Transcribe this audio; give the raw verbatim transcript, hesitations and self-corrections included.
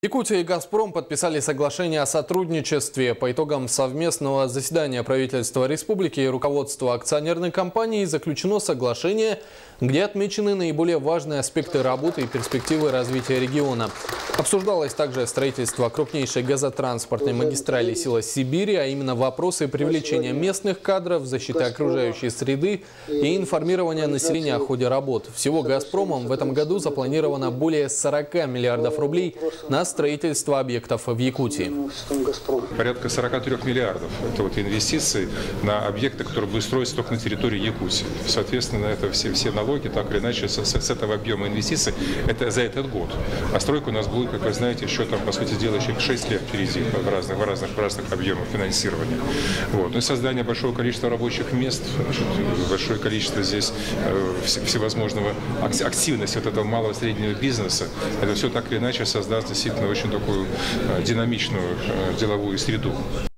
Якутия и «Газпром» подписали соглашение о сотрудничестве. По итогам совместного заседания правительства республики и руководства акционерной компании заключено соглашение, где отмечены наиболее важные аспекты работы и перспективы развития региона. Обсуждалось также строительство крупнейшей газотранспортной магистрали Сила-Сибири, а именно вопросы привлечения местных кадров, защиты окружающей среды и информирования населения о ходе работ. Всего «Газпромом» в этом году запланировано более сорока миллиардов рублей на строительство объектов в Якутии. Порядка сорока трёх миллиардов. Это вот инвестиции на объекты, которые будут строиться только на территории Якутии. Соответственно, это все, все налоги, так или иначе, с, с этого объема инвестиций, это за этот год. А стройка у нас будет, как вы знаете, еще там, по сути дела, еще шесть лет впереди в разных, в разных, в разных объемах финансирования. Вот. Ну и создание большого количества рабочих мест, большое количество здесь э, всевозможного активности вот этого малого и среднего бизнеса. Это все так или иначе создаст действительно очень такую динамичную деловую среду.